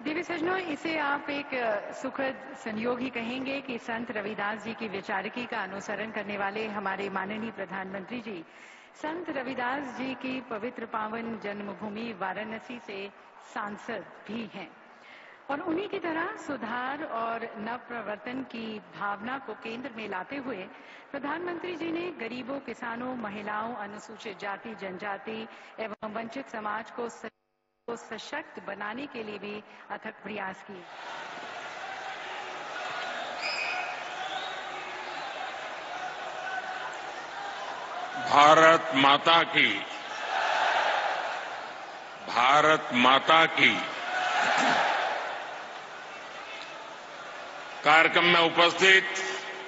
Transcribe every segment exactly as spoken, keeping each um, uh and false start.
देवी सज्जनों, इसे आप एक सुखद संयोग ही कहेंगे कि संत रविदास जी की विचारकी का अनुसरण करने वाले हमारे माननीय प्रधानमंत्री जी संत रविदास जी की पवित्र पावन जन्मभूमि वाराणसी से सांसद भी हैं और उन्हीं की तरह सुधार और नव प्रवर्तन की भावना को केंद्र में लाते हुए प्रधानमंत्री जी ने गरीबों, किसानों, महिलाओं, अनुसूचित जाति, जनजाति एवं वंचित समाज को को सशक्त बनाने के लिए भी अथक प्रयास किए। भारत माता की भारत माता की कार्यक्रम में उपस्थित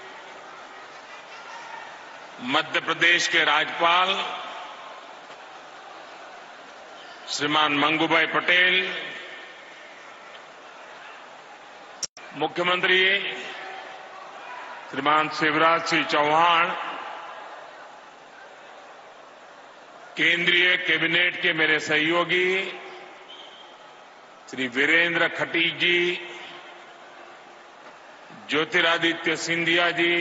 मध्य प्रदेश के राज्यपाल श्रीमान मंगूभाई पटेल, मुख्यमंत्री श्रीमान शिवराज सिंह चौहान, केंद्रीय कैबिनेट के मेरे सहयोगी श्री वीरेंद्र खटीक जी, ज्योतिरादित्य सिंधिया जी,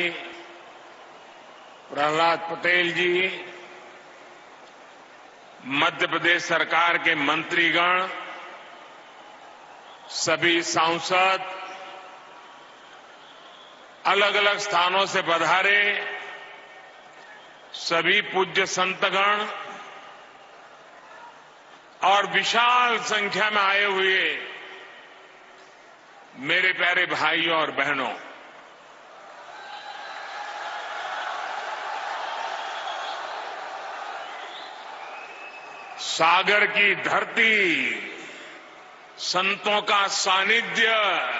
प्रहलाद पटेल जी, मध्य प्रदेश सरकार के मंत्रीगण, सभी सांसद, अलग अलग स्थानों से पधारे सभी पूज्य संतगण और विशाल संख्या में आए हुए मेरे प्यारे भाइयों और बहनों, सागर की धरती, संतों का सानिध्य,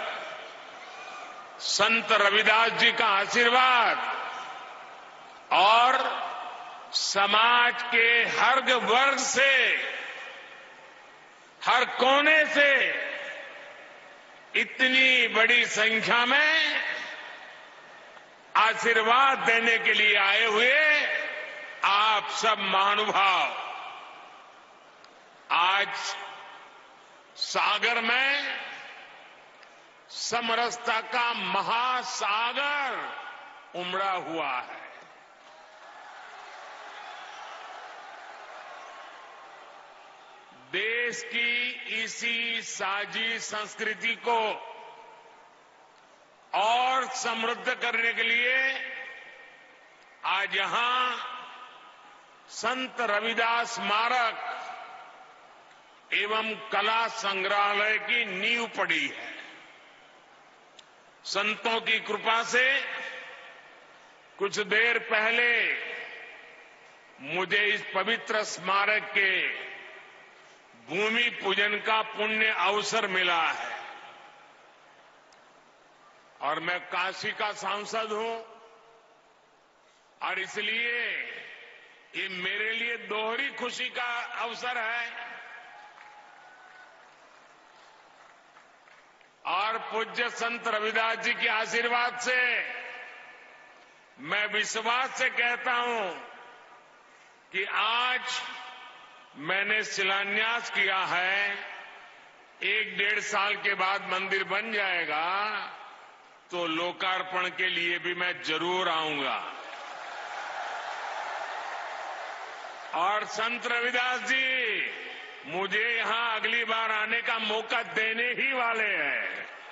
संत रविदास जी का आशीर्वाद और समाज के हर वर्ग से, हर कोने से इतनी बड़ी संख्या में आशीर्वाद देने के लिए आए हुए आप सब महानुभाव, आज सागर में समरसता का महासागर उमड़ा हुआ है। देश की इसी साझी संस्कृति को और समृद्ध करने के लिए आज यहां संत रविदास स्मारक एवं कला संग्रहालय की नींव पड़ी है। संतों की कृपा से कुछ देर पहले मुझे इस पवित्र स्मारक के भूमि पूजन का पुण्य अवसर मिला है और मैं काशी का सांसद हूं और इसलिए ये मेरे लिए दोहरी खुशी का अवसर है और पूज्य संत रविदास जी के आशीर्वाद से मैं विश्वास से कहता हूं कि आज मैंने शिलान्यास किया है, एक डेढ़ साल के बाद मंदिर बन जाएगा तो लोकार्पण के लिए भी मैं जरूर आऊंगा और संत रविदास जी मुझे यहां अगली बार आने का मौका देने ही वाले हैं।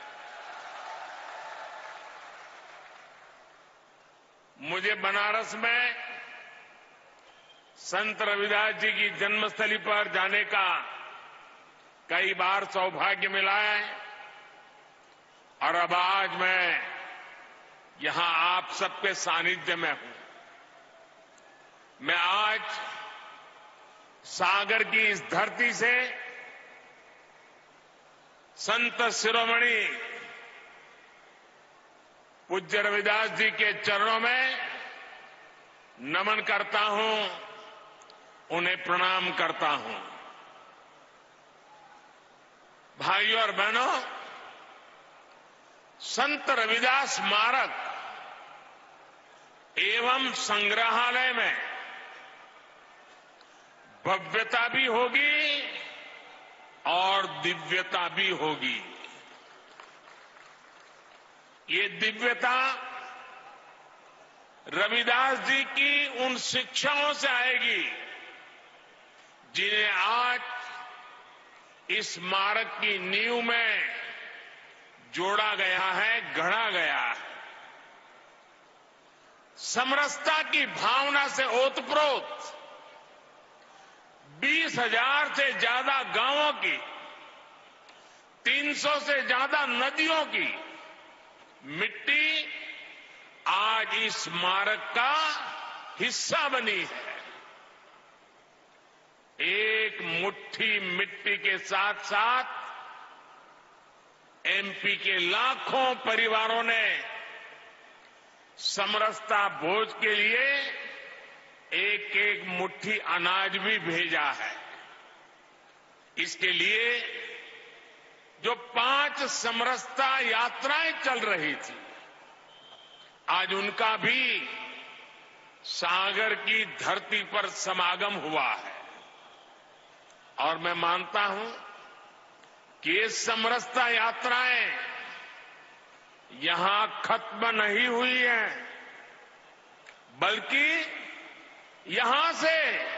मुझे बनारस में संत रविदास जी की जन्मस्थली पर जाने का कई बार सौभाग्य मिला है और अब आज मैं यहां आप सबके सानिध्य में हूं। मैं आज सागर की इस धरती से संत शिरोमणि पूज्य रविदास जी के चरणों में नमन करता हूं, उन्हें प्रणाम करता हूं। भाइयों और बहनों, संत रविदास स्मारक एवं संग्रहालय में भव्यता भी होगी और दिव्यता भी होगी। ये दिव्यता रविदास जी की उन शिक्षाओं से आएगी जिन्हें आज इस स्मारक की नींव में जोड़ा गया है, गढ़ा गया है। समरसता की भावना से ओतप्रोत बीस हजार से ज्यादा गांवों की, तीन सौ से ज्यादा नदियों की मिट्टी आज इस स्मारक का हिस्सा बनी है। एक मुट्ठी मिट्टी के साथ साथ एमपी के लाखों परिवारों ने समरसता भोज के लिए एक एक मुट्ठी अनाज भी भेजा है। इसके लिए जो पांच समरसता यात्राएं चल रही थी, आज उनका भी सागर की धरती पर समागम हुआ है। और मैं मानता हूं कि ये समरसता यात्राएं यहां खत्म नहीं हुई हैं, बल्कि यहां से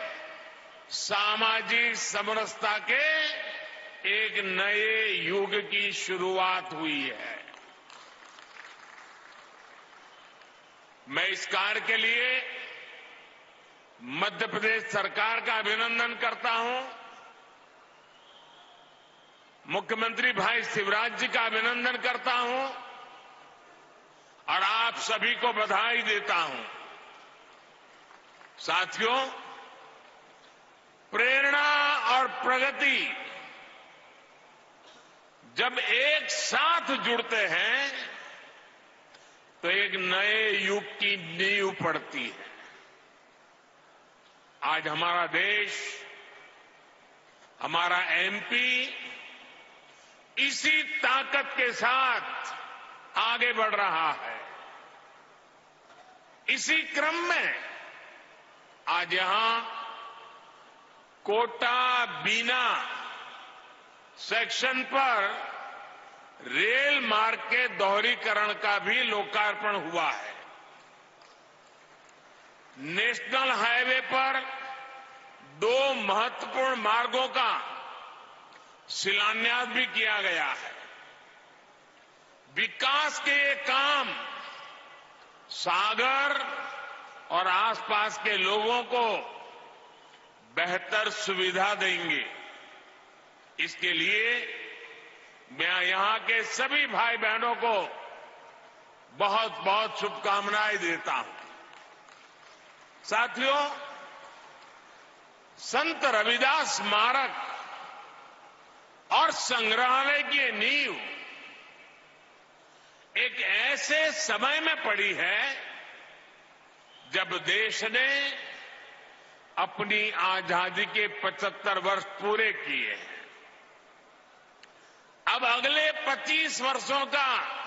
सामाजिक समरसता के एक नए युग की शुरुआत हुई है। मैं इस कार्य के लिए मध्य प्रदेश सरकार का अभिनंदन करता हूं, मुख्यमंत्री भाई शिवराज जी का अभिनंदन करता हूं और आप सभी को बधाई देता हूं। साथियों, प्रेरणा और प्रगति जब एक साथ जुड़ते हैं तो एक नए युग की नींव पड़ती है। आज हमारा देश, हमारा एमपी इसी ताकत के साथ आगे बढ़ रहा है। इसी क्रम में आज यहां कोटा बीना सेक्शन पर रेल मार्ग के दोहरीकरण का भी लोकार्पण हुआ है। नेशनल हाईवे पर दो महत्वपूर्ण मार्गों का शिलान्यास भी किया गया है। विकास के ये काम सागर और आसपास के लोगों को बेहतर सुविधा देंगे। इसके लिए मैं यहां के सभी भाई बहनों को बहुत बहुत शुभकामनाएं देता हूं। साथियों, संत रविदास स्मारक और संग्रहालय की नींव एक ऐसे समय में पड़ी है जब देश ने अपनी आजादी के पचहत्तर वर्ष पूरे किए हैं। अब अगले पच्चीस वर्षों का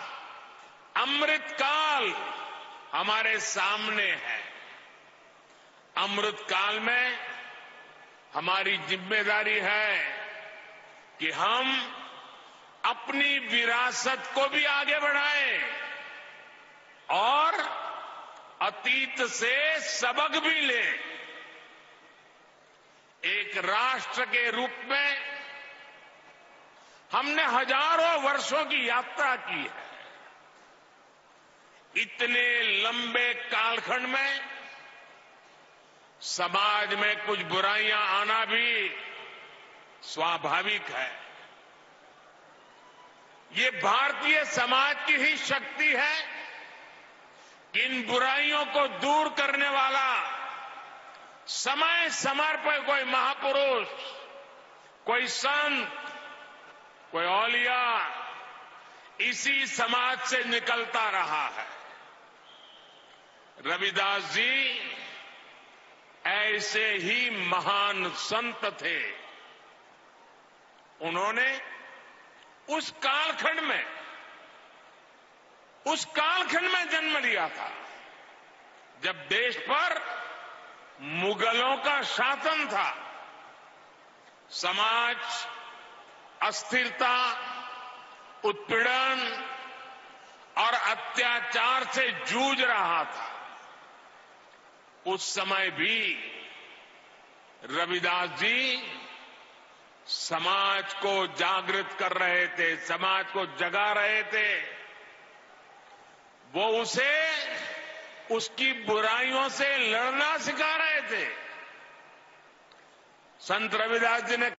अमृतकाल हमारे सामने है। अमृतकाल में हमारी जिम्मेदारी है कि हम अपनी विरासत को भी आगे बढ़ाएं और अतीत से सबक भी लें। एक राष्ट्र के रूप में हमने हजारों वर्षों की यात्रा की है। इतने लंबे कालखंड में समाज में कुछ बुराइयां आना भी स्वाभाविक है। ये भारतीय समाज की ही शक्ति है कि इन बुराइयों को दूर करने वाला समय समय पर कोई महापुरुष, कोई संत, कोई औलिया इसी समाज से निकलता रहा है। रविदास जी ऐसे ही महान संत थे। उन्होंने उस कालखंड में उस कालखंड में जन्म लिया था जब देश पर मुगलों का शासन था। समाज अस्थिरता, उत्पीड़न और अत्याचार से जूझ रहा था, उस समय भी रविदास जी समाज को जागृत कर रहे थे, समाज को जगा रहे थे। वो उसे उसकी बुराइयों से लड़ना सिखा रहे थे। संत रविदास जी ने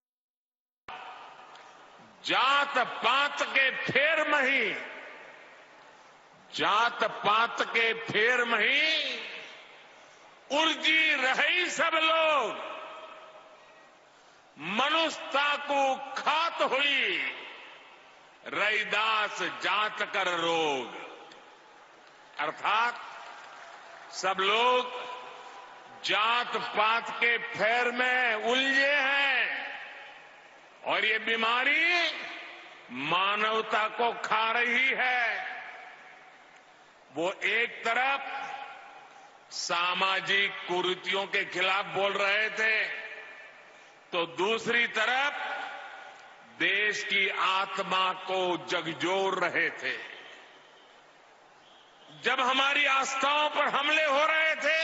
जात पात के फेर मही, जात पात के फेर मही उलझी रही सब लोग, मनुष्यता को खात हुई रैदास जात कर रोग। अर्थात सब लोग जात पात के फेर में उलझे हैं और ये बीमारी मानवता को खा रही है। वो एक तरफ सामाजिक कुरीतियों के खिलाफ बोल रहे थे, तो दूसरी तरफ देश की आत्मा को झकझोर रहे थे। जब हमारी आस्थाओं पर हमले हो रहे थे,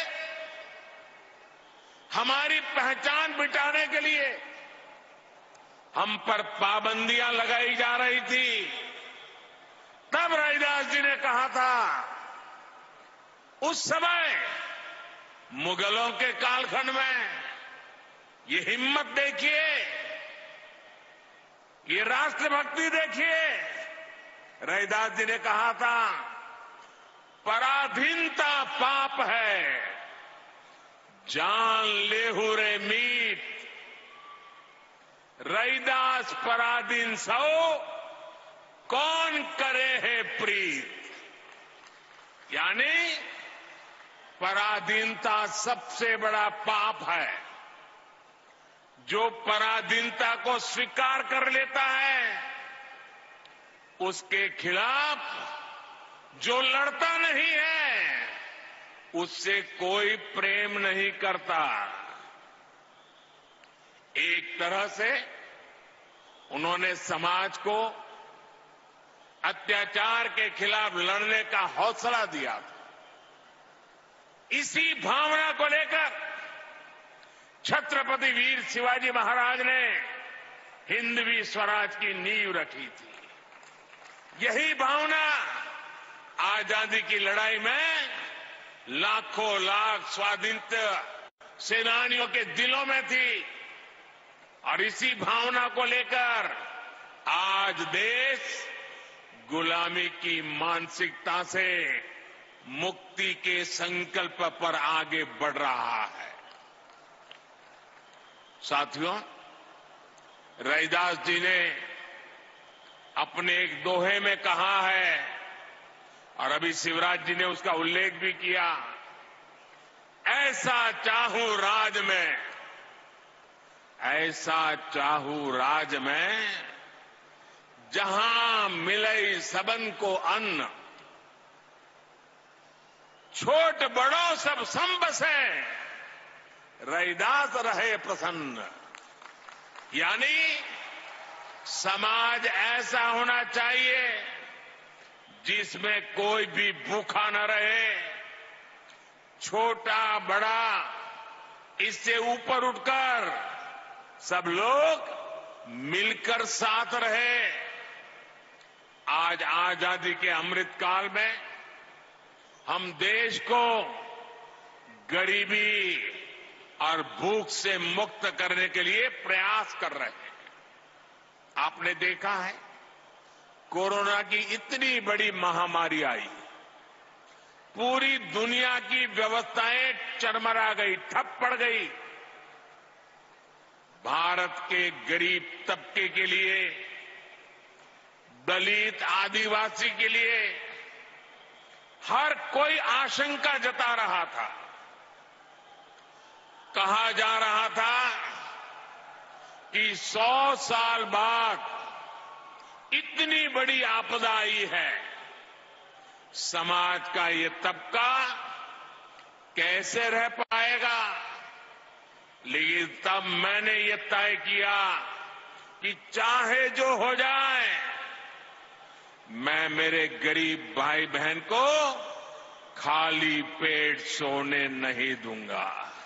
हमारी पहचान मिटाने के लिए हम पर पाबंदियां लगाई जा रही थी, तब रविदास जी ने कहा था, उस समय मुगलों के कालखंड में, ये हिम्मत देखिए, ये राष्ट्रभक्ति देखिए। रविदास जी ने कहा था, पराधीनता पाप है, जान लेहु रे मीत, रविदास पराधीन सो कौन करे है प्रीत। यानी पराधीनता सबसे बड़ा पाप है। जो पराधीनता को स्वीकार कर लेता है, उसके खिलाफ जो लड़ता नहीं है, उससे कोई प्रेम नहीं करता। एक तरह से उन्होंने समाज को अत्याचार के खिलाफ लड़ने का हौसला दिया था। इसी भावना को लेकर छत्रपति वीर शिवाजी महाराज ने हिंदवी स्वराज की नींव रखी थी। यही भावना आजादी की लड़ाई में लाखों लाख स्वाधीनता सेनानियों के दिलों में थी, और इसी भावना को लेकर आज देश गुलामी की मानसिकता से मुक्ति के संकल्प पर आगे बढ़ रहा है। साथियों, रविदास जी ने अपने एक दोहे में कहा है, और अभी शिवराज जी ने उसका उल्लेख भी किया, ऐसा चाहूं राज में, ऐसा चाहूं राज में, जहां मिले सबन को अन्न, छोट बड़ो सब सम बसे, रविदास रहे प्रसन्न। यानी समाज ऐसा होना चाहिए जिसमें कोई भी भूखा न रहे, छोटा बड़ा इससे ऊपर उठकर सब लोग मिलकर साथ रहे। आज आजादी के अमृत काल में हम देश को गरीबी और भूख से मुक्त करने के लिए प्रयास कर रहे हैं। आपने देखा है, कोरोना की इतनी बड़ी महामारी आई, पूरी दुनिया की व्यवस्थाएं चरमरा गई, ठप पड़ गई। भारत के गरीब तबके के लिए, दलित आदिवासी के लिए हर कोई आशंका जता रहा था। कहा जा रहा था कि सौ साल बाद इतनी बड़ी आपदा आई है, समाज का ये तबका कैसे रह पाएगा। लेकिन तब मैंने ये तय किया कि चाहे जो हो जाए, मैं मेरे गरीब भाई बहन को खाली पेट सोने नहीं दूंगा।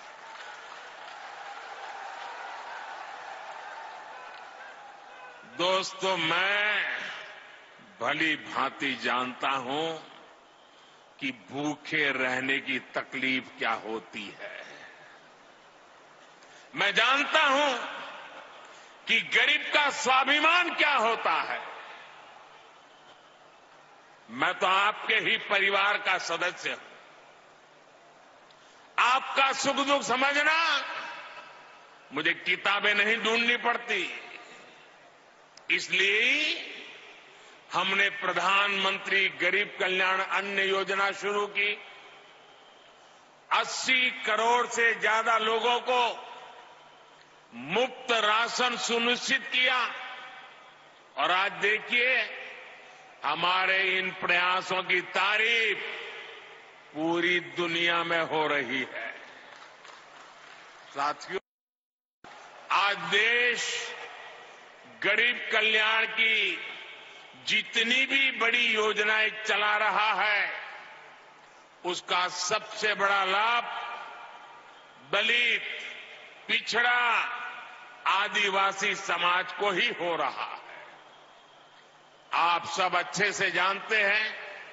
दोस्तों, मैं भली भांति जानता हूं कि भूखे रहने की तकलीफ क्या होती है। मैं जानता हूं कि गरीब का स्वाभिमान क्या होता है। मैं तो आपके ही परिवार का सदस्य हूं। आपका सुख दुख समझना मुझे किताबें नहीं ढूंढनी पड़ती। इसलिए हमने प्रधानमंत्री गरीब कल्याण अन्न योजना शुरू की। अस्सी करोड़ से ज्यादा लोगों को मुफ्त राशन सुनिश्चित किया। और आज देखिए, हमारे इन प्रयासों की तारीफ पूरी दुनिया में हो रही है। साथियों, आज देश गरीब कल्याण की जितनी भी बड़ी योजनाएं चला रहा है, उसका सबसे बड़ा लाभ दलित, पिछड़ा, आदिवासी समाज को ही हो रहा है। आप सब अच्छे से जानते हैं,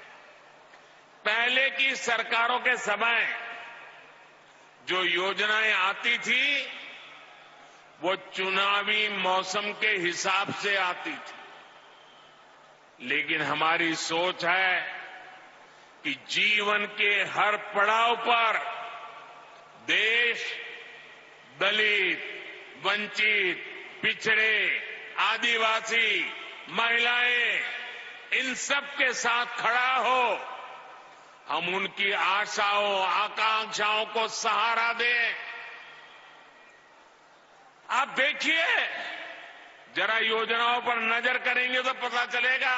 पहले की सरकारों के समय जो योजनाएं आती थी, वो चुनावी मौसम के हिसाब से आती थी। लेकिन हमारी सोच है कि जीवन के हर पड़ाव पर देश दलित, वंचित, पिछड़े, आदिवासी, महिलाएं, इन सब के साथ खड़ा हो। हम उनकी आशाओं, आकांक्षाओं को सहारा दें। आप देखिए, जरा योजनाओं पर नजर करेंगे तो पता चलेगा।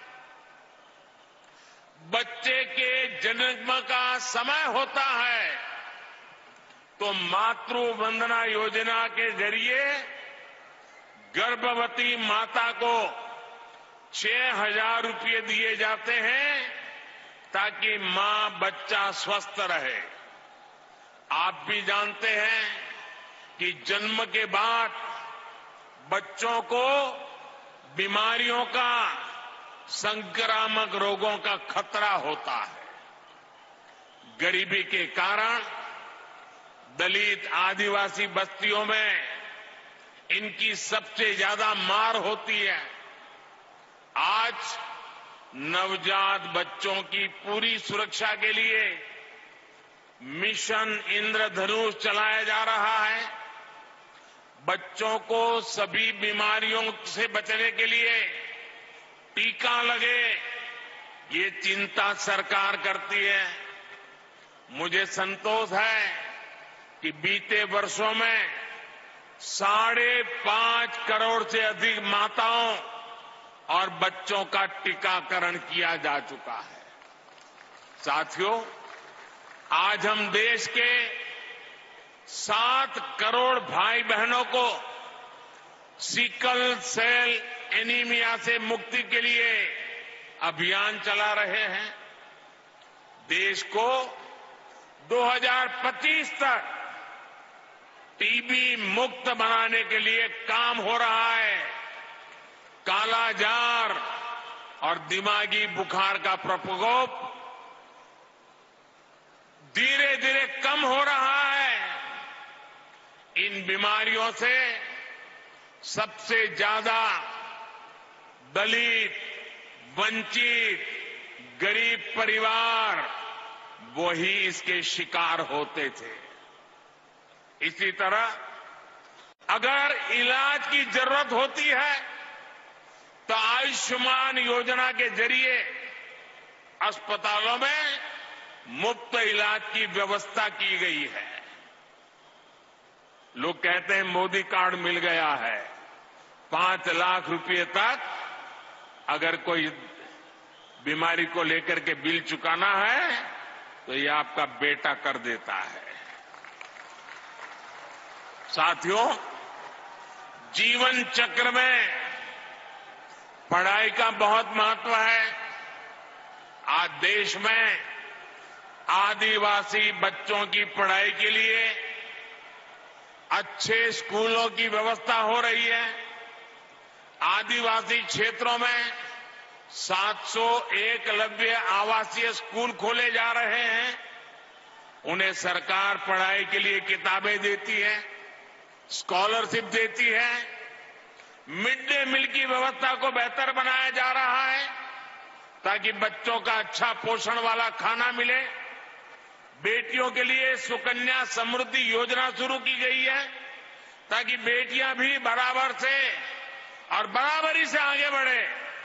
बच्चे के जन्म का समय होता है तो मातृ वंदना योजना के जरिए गर्भवती माता को छह हजार रुपये दिए जाते हैं ताकि मां बच्चा स्वस्थ रहे। आप भी जानते हैं कि जन्म के बाद बच्चों को बीमारियों का, संक्रामक रोगों का खतरा होता है। गरीबी के कारण दलित, आदिवासी बस्तियों में इनकी सबसे ज्यादा मार होती है। आज नवजात बच्चों की पूरी सुरक्षा के लिए मिशन इंद्रधनुष चलाया जा रहा है। बच्चों को सभी बीमारियों से बचने के लिए टीका लगे, ये चिंता सरकार करती है। मुझे संतोष है कि बीते वर्षों में साढ़े पांच करोड़ से अधिक माताओं और बच्चों का टीकाकरण किया जा चुका है। साथियों, आज हम देश के सात करोड़ भाई बहनों को सिकल सेल एनीमिया से मुक्ति के लिए अभियान चला रहे हैं। देश को दो हज़ार पच्चीस तक टीबी मुक्त बनाने के लिए काम हो रहा है। कालाजार और दिमागी बुखार का प्रकोप धीरे धीरे कम हो रहा है। इन बीमारियों से सबसे ज्यादा दलित, वंचित, गरीब परिवार वही इसके शिकार होते थे। इसी तरह अगर इलाज की जरूरत होती है तो आयुष्मान योजना के जरिए अस्पतालों में मुफ्त इलाज की व्यवस्था की गई है। लोग कहते हैं मोदी कार्ड मिल गया है, पांच लाख रुपए तक अगर कोई बीमारी को लेकर के बिल चुकाना है तो ये आपका बेटा कर देता है। साथियों, जीवन चक्र में पढ़ाई का बहुत महत्व है। आज देश में आदिवासी बच्चों की पढ़ाई के लिए अच्छे स्कूलों की व्यवस्था हो रही है। आदिवासी क्षेत्रों में सात सौ एकलव्य आवासीय स्कूल खोले जा रहे हैं। उन्हें सरकार पढ़ाई के लिए किताबें देती है, स्कॉलरशिप देती है। मिड डे मील की व्यवस्था को बेहतर बनाया जा रहा है ताकि बच्चों का अच्छा पोषण वाला खाना मिले। बेटियों के लिए सुकन्या समृद्धि योजना शुरू की गई है ताकि बेटियां भी बराबर से और बराबरी से आगे बढ़े।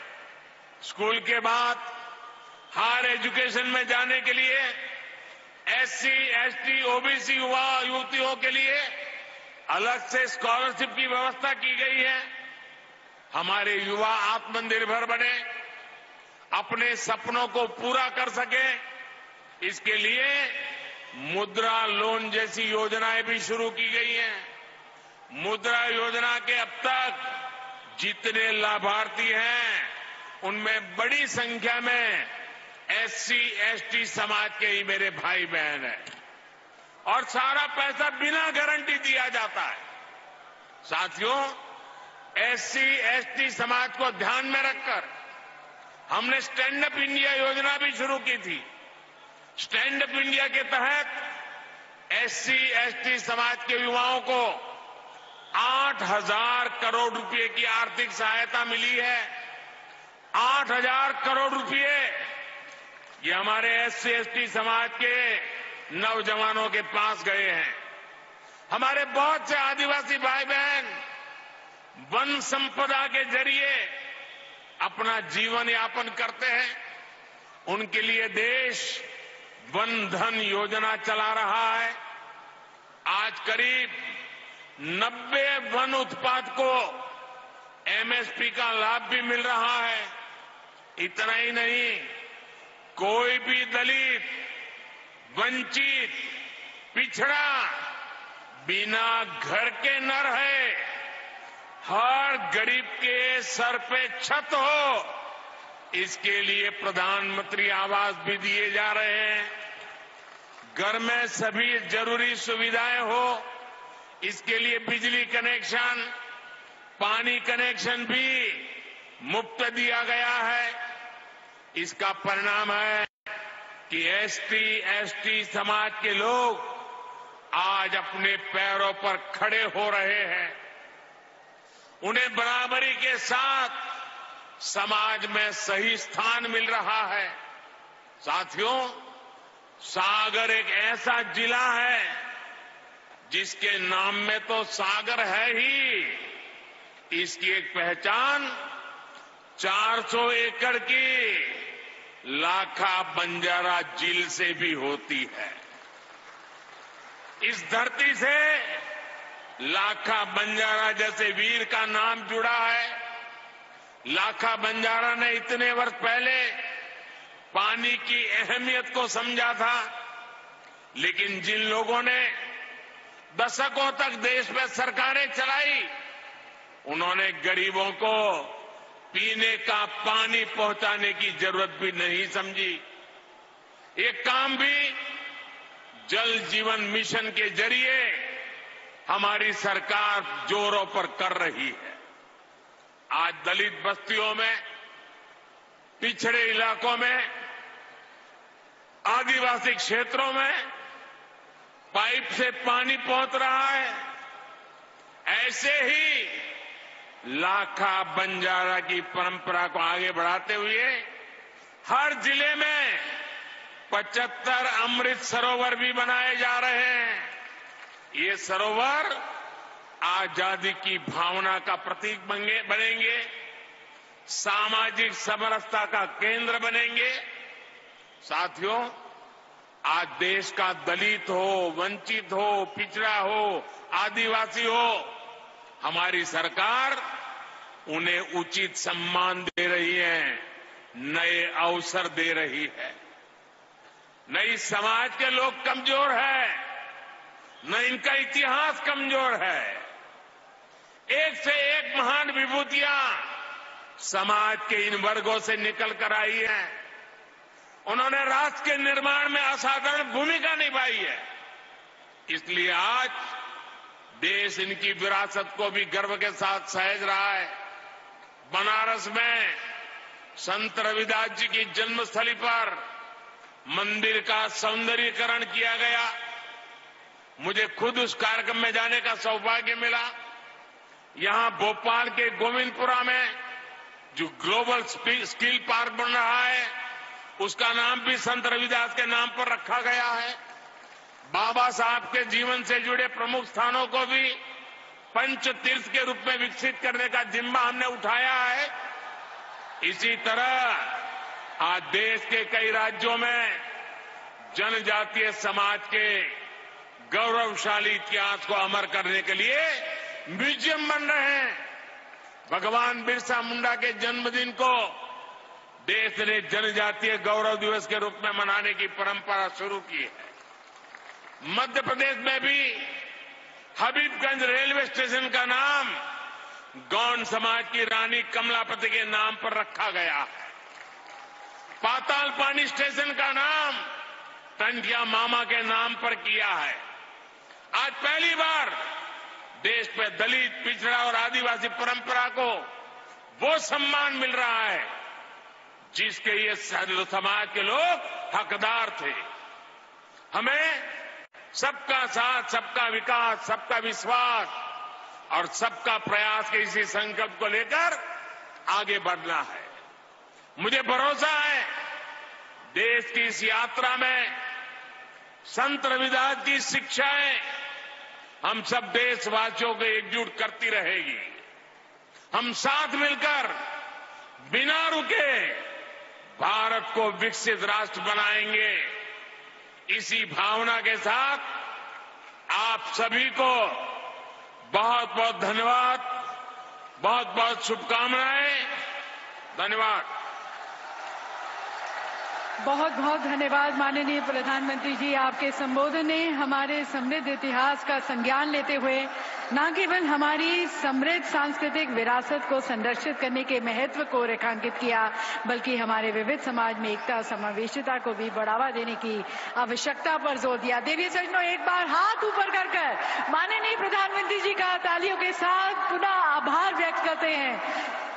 स्कूल के बाद हायर एजुकेशन में जाने के लिए एससी, एसटी, ओबीसी युवा युवतियों के लिए अलग से स्कॉलरशिप की व्यवस्था की गई है। हमारे युवा आत्मनिर्भर बने, अपने सपनों को पूरा कर सके, इसके लिए मुद्रा लोन जैसी योजनाएं भी शुरू की गई हैं। मुद्रा योजना के अब तक जितने लाभार्थी हैं उनमें बड़ी संख्या में एससी, एसटी समाज के ही मेरे भाई बहन हैं और सारा पैसा बिना गारंटी दिया जाता है। साथियों, एससी, एसटी समाज को ध्यान में रखकर हमने स्टैंड अप इंडिया योजना भी शुरू की थी। स्टैंड अप इंडिया के तहत एससी, एसटी समाज के युवाओं को आठ हजार करोड़ रुपए की आर्थिक सहायता मिली है। आठ हजार करोड़ रुपए ये हमारे एससी, एसटी समाज के नौजवानों के पास गए हैं। हमारे बहुत से आदिवासी भाई बहन वन संपदा के जरिए अपना जीवन यापन करते हैं। उनके लिए देश वन धन योजना चला रहा है। आज करीब नब्बे वन उत्पाद को एमएसपी का लाभ भी मिल रहा है। इतना ही नहीं, कोई भी दलित, वंचित, पिछड़ा बिना घर के न रहे। हर गरीब के सर पे छत हो, इसके लिए प्रधानमंत्री आवास भी दिए जा रहे हैं। घर में सभी जरूरी सुविधाएं हो, इसके लिए बिजली कनेक्शन, पानी कनेक्शन भी मुफ्त दिया गया है। इसका परिणाम है कि एसटी, एसटी समाज के लोग आज अपने पैरों पर खड़े हो रहे हैं। उन्हें बराबरी के साथ समाज में सही स्थान मिल रहा है। साथियों, सागर एक ऐसा जिला है जिसके नाम में तो सागर है ही, इसकी एक पहचान चार सौ एकड़ की लाखा बंजारा झील से भी होती है। इस धरती से लाखा बंजारा जैसे वीर का नाम जुड़ा है। लाखा बंजारा ने इतने वर्ष पहले पानी की अहमियत को समझा था, लेकिन जिन लोगों ने दशकों तक देश में सरकारें चलाई, उन्होंने गरीबों को पीने का पानी पहुंचाने की जरूरत भी नहीं समझी। ये काम भी जल जीवन मिशन के जरिए हमारी सरकार जोरों पर कर रही है। आज दलित बस्तियों में, पिछड़े इलाकों में, आदिवासी क्षेत्रों में पाइप से पानी पहुंच रहा है। ऐसे ही लाखा बंजारा की परंपरा को आगे बढ़ाते हुए हर जिले में पचहत्तर अमृत सरोवर भी बनाए जा रहे हैं। ये सरोवर आजादी की भावना का प्रतीक बनेंगे, सामाजिक समरसता का केंद्र बनेंगे। साथियों, आज देश का दलित हो, वंचित हो, पिछड़ा हो, आदिवासी हो, हमारी सरकार उन्हें उचित सम्मान दे रही है, नए अवसर दे रही है। न इस समाज के लोग कमजोर हैं, न इनका इतिहास कमजोर है। एक से एक महान विभूतियां समाज के इन वर्गों से निकल कर आई है। उन्होंने राष्ट्र के निर्माण में असाधारण भूमिका निभाई है। इसलिए आज देश इनकी विरासत को भी गर्व के साथ सहेज रहा है। बनारस में संत रविदास जी की जन्मस्थली पर मंदिर का सौंदर्यीकरण किया गया। मुझे खुद उस कार्यक्रम में जाने का सौभाग्य मिला। यहां भोपाल के गोविंदपुरा में जो ग्लोबल स्किल पार्क बन रहा है, उसका नाम भी संत रविदास के नाम पर रखा गया है। बाबा साहब के जीवन से जुड़े प्रमुख स्थानों को भी पंच तीर्थ के रूप में विकसित करने का जिम्मा हमने उठाया है। इसी तरह आज देश के कई राज्यों में जनजातीय समाज के गौरवशाली इतिहास को अमर करने के लिए म्यूजियम बन रहे हैं। भगवान बिरसा मुंडा के जन्मदिन को देश ने जनजातीय गौरव दिवस के रूप में मनाने की परंपरा शुरू की है। मध्य प्रदेश में भी हबीबगंज रेलवे स्टेशन का नाम गौंड समाज की रानी कमलापति के नाम पर रखा गया है। पाताल पानी स्टेशन का नाम टंटिया मामा के नाम पर किया है। आज पहली बार देश में दलित, पिछड़ा और आदिवासी परंपरा को वो सम्मान मिल रहा है जिसके ये समाज के लोग हकदार थे। हमें सबका साथ, सबका विकास, सबका विश्वास और सबका प्रयास के इसी संकल्प को लेकर आगे बढ़ना है। मुझे भरोसा है देश की इस यात्रा में संत रविदास की शिक्षाएं हम सब देशवासियों को एकजुट करती रहेगी। हम साथ मिलकर बिना रुके भारत को विकसित राष्ट्र बनाएंगे। इसी भावना के साथ आप सभी को बहुत बहुत धन्यवाद, बहुत बहुत शुभकामनाएं। धन्यवाद। बहुत बहुत धन्यवाद माननीय प्रधानमंत्री जी। आपके संबोधन ने हमारे समृद्ध इतिहास का संज्ञान लेते हुए न केवल हमारी समृद्ध सांस्कृतिक विरासत को संरक्षित करने के महत्व को रेखांकित किया, बल्कि हमारे विविध समाज में एकता, समावेशिता को भी बढ़ावा देने की आवश्यकता पर जोर दिया। देवी सज्जनों, एक बार हाथ ऊपर कर कर माननीय प्रधानमंत्री जी का तालियों के साथ पुनः आभार व्यक्त करते हैं।